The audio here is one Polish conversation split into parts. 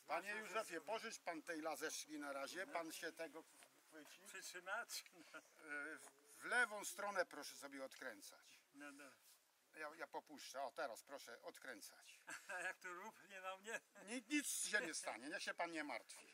Panie Józefie, pożycz pan tej lazeczki na razie, pan się tego chwyci. Przytrzymać? W lewą stronę proszę sobie odkręcać. No, no. Ja popuszczę, o teraz proszę odkręcać. A jak to rupnie na mnie? Nic się nie stanie, niech się pan nie martwi.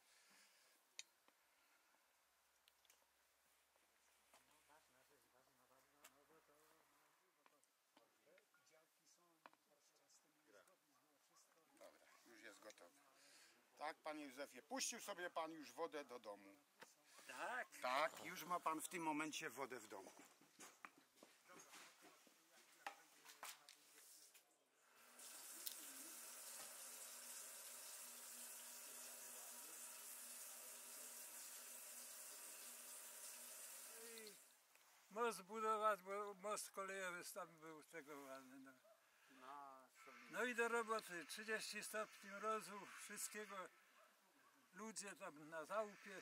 Dobra, już jest gotowe. Tak, panie Józefie, puścił sobie pan już wodę do domu. Tak. Tak, już ma pan w tym momencie wodę w domu. Most budować, bo most kolejowy tam był tegowany. No. No i do roboty, 30 stopni mrozu, wszystkiego, ludzie tam na załupie,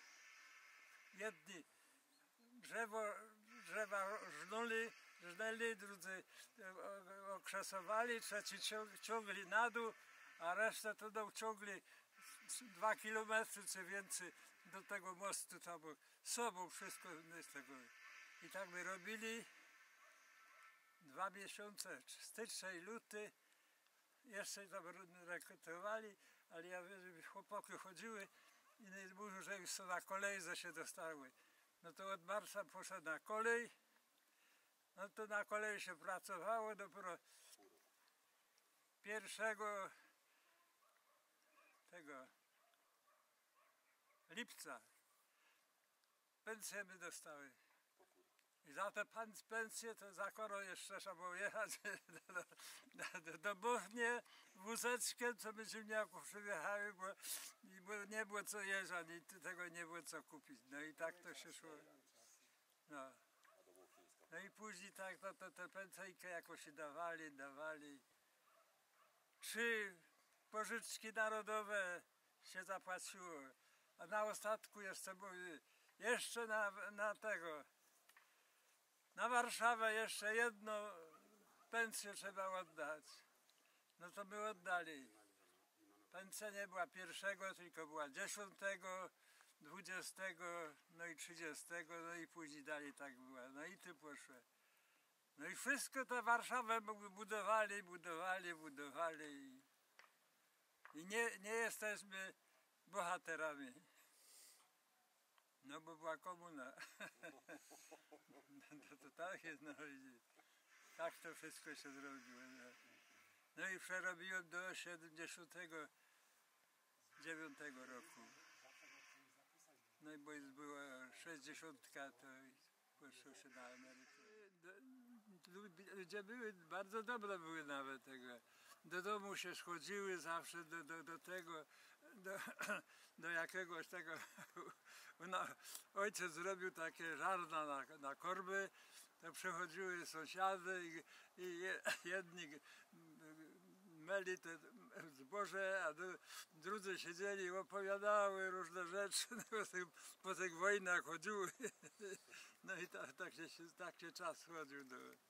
jedni drzewa żnęli, drudzy okrzesowali, trzeci ciągli na dół, a resztę to ciągli 2 kilometry czy więcej do tego mostu, tam sobą wszystko z tego. I tak my robili 2 miesiące, styczeń, luty, jeszcze tam rekrutowali, ale ja wiem, że chłopaki chodziły i mówią, że już są na kolejce się dostały. No to od marca poszedł na kolej, no to na kolei się pracowało, dopiero 1 lipca pensję my dostały. I za te pensje to za koro jeszcze trzeba było jechać do Bochni wózeczkiem, co my ziemniaków przyjechały, bo nie było co jeść, ani tego nie było co kupić. No i tak to się szło. No i później tak te pensyjkę jakoś dawali. 3 pożyczki narodowe się zapłaciło, a na ostatku jeszcze były, jeszcze na Warszawę jeszcze jedną pensję trzeba oddać. No to my oddali. Pensja nie była 1, tylko była 10, 20, no i 30, no i później dalej tak była. No i ty poszły. No i wszystko to Warszawę budowali. I nie jesteśmy bohaterami. No bo była komuna. To tak jest, no i tak to wszystko się zrobiło. No i przerobiłem do 79 roku. No i bo już była 60, to poszło się na emeryturę. Ludzie były, bardzo dobre były nawet tego. Do domu się schodziły zawsze do jakiegoś tego. Ojciec zrobił takie żarna na korby, to przychodziły sąsiady i jedni meli te zboże, a drudzy siedzieli i opowiadały różne rzeczy, po tych wojnach chodziły. No i tak się czas chodził.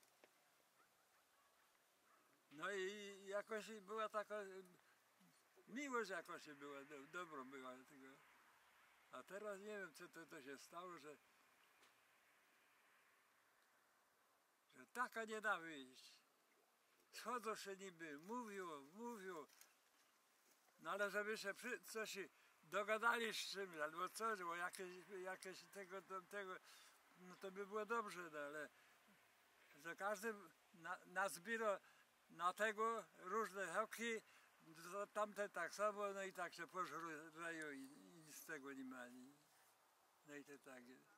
No i jakoś była taka miłość, jakoś była, dobro była tego. A teraz nie wiem, co to się stało, że taka nienawiść. Schodzą się niby, mówią, no ale żeby się coś dogadali z czymś, albo coś, bo jakieś tego, no to by było dobrze, no ale że każdy nazbiera na tego różne hoki, tamte tak samo, no i tak się pożreją i z tego nie ma. No i to tak jest.